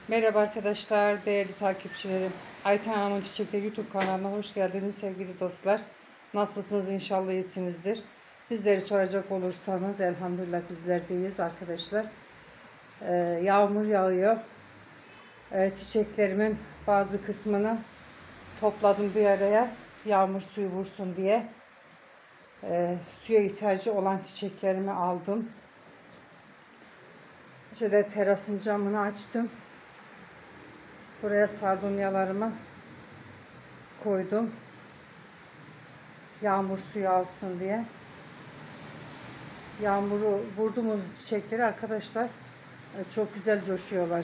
Merhaba arkadaşlar, değerli takipçilerim. Ayten Hanım Çiçekleri YouTube kanalına hoş geldiniz sevgili dostlar. Nasılsınız? İnşallah iyisinizdir. Bizleri soracak olursanız elhamdülillah bizler de iyiyiz arkadaşlar. Yağmur yağıyor. Çiçeklerimin bazı kısmını topladım bir araya. Yağmur suyu vursun diye. Suya ihtiyacı olan çiçeklerimi aldım. Şöyle terasın camını açtım. Buraya sardunyalarımı koydum. Yağmur suyu alsın diye. Yağmuru vurdu mu çiçekleri arkadaşlar çok güzel coşuyorlar.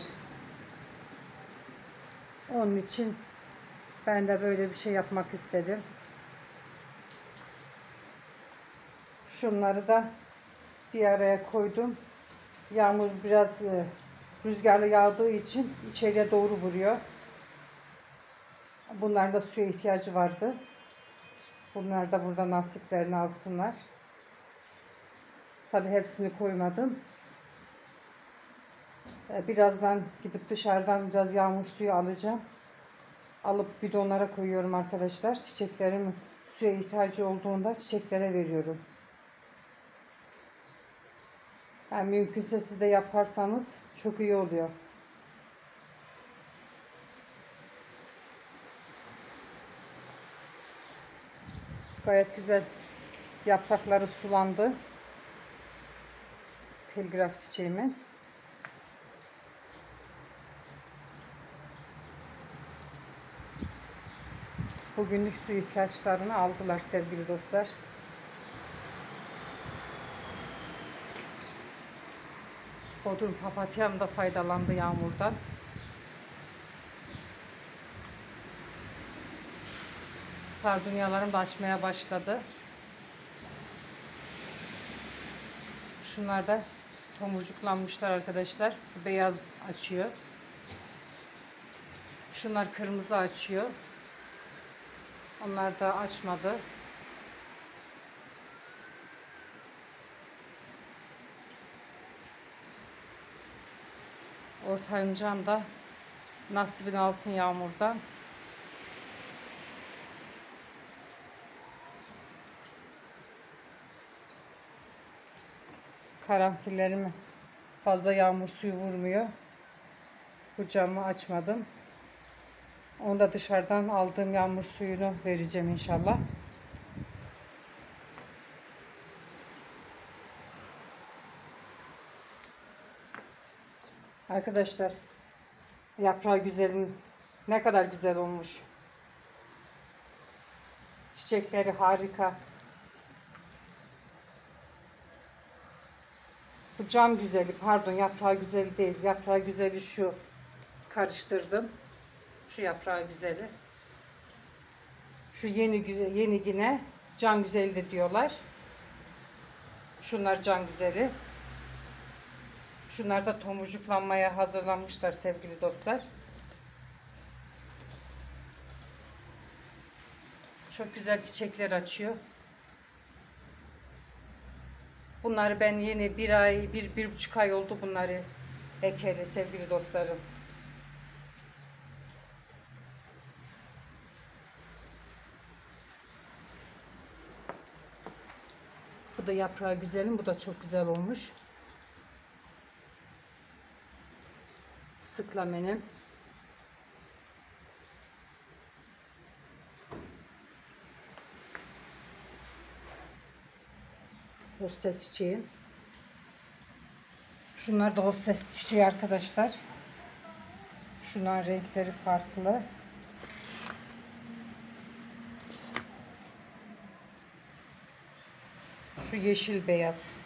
Onun için ben de böyle bir şey yapmak istedim. Şunları da bir araya koydum. Yağmur biraz rüzgarlı yağdığı için içeriye doğru vuruyor. Bunların da suya ihtiyacı vardı. Bunlar da burada nasiplerini alsınlar. Tabii hepsini koymadım. Birazdan gidip dışarıdan biraz yağmur suyu alacağım. Alıp bidonlara koyuyorum arkadaşlar. Çiçeklerim suya ihtiyacı olduğunda çiçeklere veriyorum. Yani mümkünse siz de yaparsanız çok iyi oluyor. Gayet güzel yaprakları sulandı. Telgraf çiçeğimin. Bugünlük su ihtiyaçlarını aldılar sevgili dostlar. Bodrum papatyam da faydalandı yağmurdan. Sardunyalarım da açmaya başladı. Şunlar da tomurcuklanmışlar arkadaşlar. Beyaz açıyor. Şunlar kırmızı açıyor. Onlar da açmadı. Ortancam da nasibini alsın yağmurdan. Karanfillerimi fazla yağmur suyu vurmuyor. Bu camı açmadım. Onu da dışarıdan aldığım yağmur suyunu vereceğim inşallah. Arkadaşlar yaprağı güzelim, ne kadar güzel olmuş. Çiçekleri harika. Bu cam güzeli, pardon, yaprağı güzeli değil. Yaprağı güzeli şu. Karıştırdım. Şu yaprağı güzeli. Şu yeni yine can güzeli de diyorlar. Şunlar can güzeli. Şunlar da tomurcuklanmaya hazırlanmışlar sevgili dostlar. Çok güzel çiçekler açıyor. Bunları ben yeni bir buçuk ay oldu bunları ekeli sevgili dostlarım. Bu da yaprağı güzelim. Bu da çok güzel olmuş. Sıklamenim. Hostes çiçeği. Şunlar da hostes çiçeği arkadaşlar. Şunlar renkleri farklı. Şu yeşil beyaz.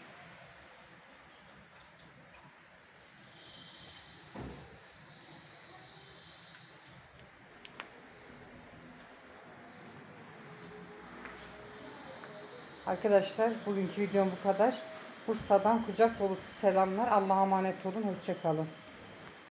Arkadaşlar bugünkü videom bu kadar. Bursa'dan kucak dolusu selamlar. Allah'a emanet olun. Hoşça kalın.